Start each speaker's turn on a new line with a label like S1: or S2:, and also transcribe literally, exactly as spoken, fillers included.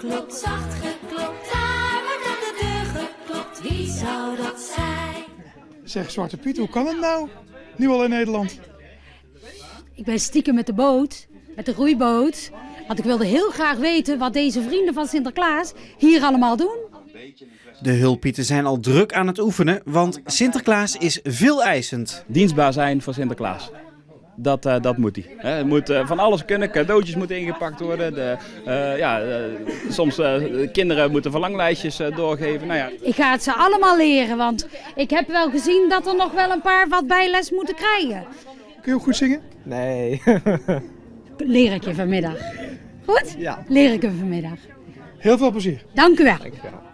S1: geklopt, zacht geklopt, daar wordt aan de deur geklopt. Wie zou dat zijn?
S2: Zeg, Zwarte Piet, hoe kan het nou? Nu al in Nederland.
S3: Ik ben stiekem met de boot, met de roeiboot. Want ik wilde heel graag weten wat deze vrienden van Sinterklaas hier allemaal doen.
S4: De hulppieten zijn al druk aan het oefenen, want Sinterklaas is veel eisend.
S5: Dienstbaar zijn voor Sinterklaas. Dat, uh, dat moet hij. Het moet uh, van alles kunnen. Cadeautjes moeten ingepakt worden. De, uh, ja, uh, soms uh, de kinderen moeten verlanglijstjes uh, doorgeven. Nou ja.
S3: Ik ga het ze allemaal leren, want ik heb wel gezien dat er nog wel een paar wat bijles moeten krijgen.
S2: Kun je ook goed zingen?
S6: Nee.
S3: Leer ik je vanmiddag. Goed?
S6: Ja.
S3: Leer ik je vanmiddag.
S2: Heel veel plezier.
S3: Dank u wel.
S6: Dankjewel.